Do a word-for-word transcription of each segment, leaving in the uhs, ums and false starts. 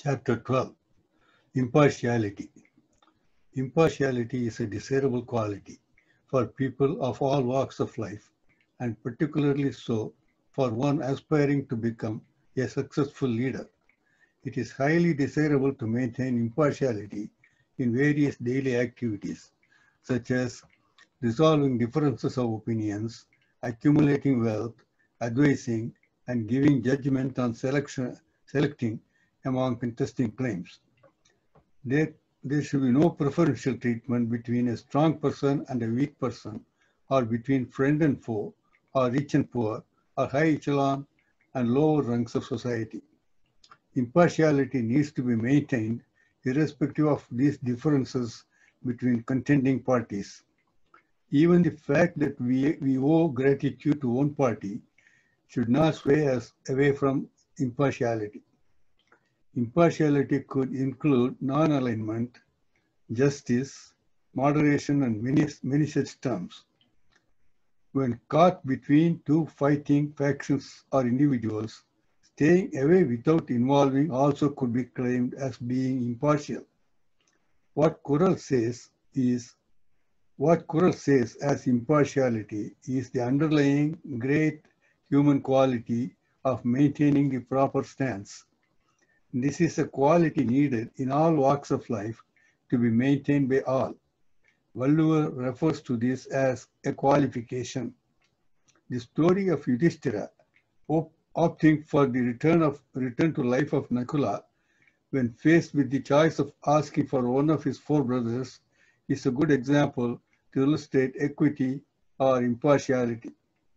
Chapter twelve. Impartiality. Impartiality is a desirable quality for people of all walks of life, and particularly so for one aspiring to become a successful leader. It is highly desirable to maintain impartiality in various daily activities, such as resolving differences of opinions, accumulating wealth, advising, and giving judgment on selection, selecting among contesting claims. There, there should be no preferential treatment between a strong person and a weak person, or between friend and foe, or rich and poor, or high echelon and lower ranks of society. Impartiality needs to be maintained irrespective of these differences between contending parties. Even the fact that we, we owe gratitude to one party should not sway us away from impartiality. Impartiality could include non-alignment, justice, moderation, and many, many such terms. When caught between two fighting factions or individuals, staying away without involving also could be claimed as being impartial. What Kurel says is, what Kurel says as impartiality is the underlying great human quality of maintaining the proper stance. This is a quality needed in all walks of life to be maintained by all. Valluvar refers to this as a qualification. The story of Yudhishthira opting for the return of return to life of Nakula when faced with the choice of asking for one of his four brothers is a good example to illustrate equity or impartiality.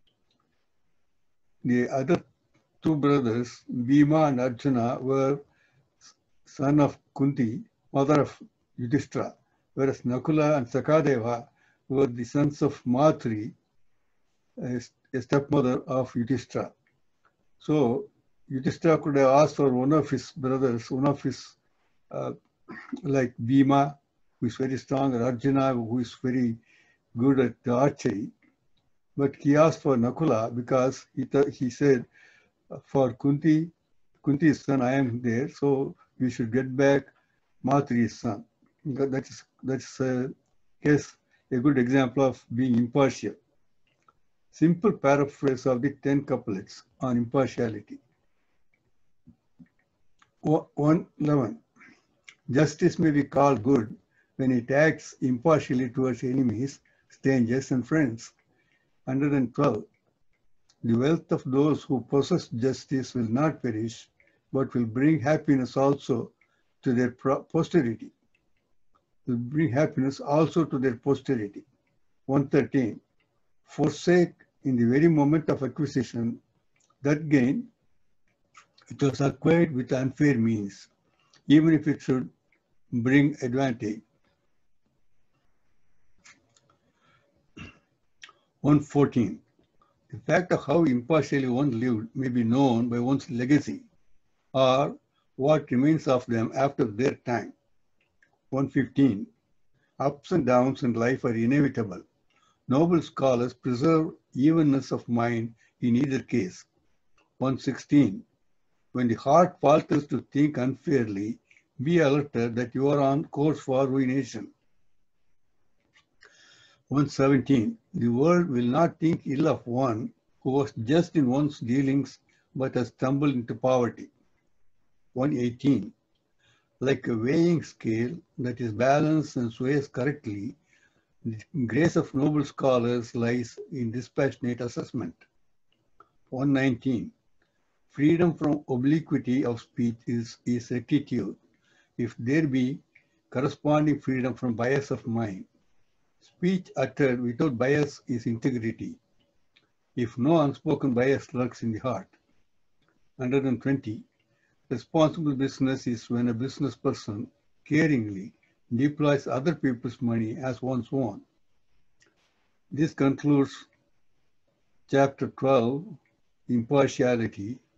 The other two brothers, Bhima and Arjuna, were son of Kunti, mother of Yudhishthira, whereas Nakula and Sakadeva were the sons of Matri, a stepmother of Yudhishthira. So Yudhishthira could have asked for one of his brothers, one of his, uh, like Bhima, who is very strong, or Arjuna, who is very good at the archery. But he asked for Nakula because he, he said, for Kunti, Kunti's son, I am there, so we should get back Matri's son. That is, that's a case, a good example of being impartial. Simple paraphrase of the ten couplets on impartiality. one eleven. Justice may be called good when it acts impartially towards enemies, strangers, and friends. one hundred twelve. The wealth of those who possess justice will not perish, but will bring happiness also to their posterity. Will bring happiness also to their posterity. one thirteen. Forsake in the very moment of acquisition that gain it was acquired with unfair means, even if it should bring advantage. one fourteen. The fact of how impartially one lived may be known by one's legacy, or what remains of them after their time. one fifteen. Ups and downs in life are inevitable. Noble scholars preserve evenness of mind in either case. one sixteen. When the heart falters to think unfairly, be alerted that you are on course for ruination. one seventeen. The world will not think ill of one who was just in one's dealings but has stumbled into poverty. one eighteen. Like a weighing scale that is balanced and sways correctly, the grace of noble scholars lies in dispassionate assessment. one nineteen. Freedom from obliquity of speech is, is rectitude, if there be corresponding freedom from bias of mind. Speech uttered without bias is integrity, if no unspoken bias lurks in the heart. one hundred twenty. Responsible business is when a business person caringly deploys other people's money as one's own. This concludes Chapter twelve, Impartiality.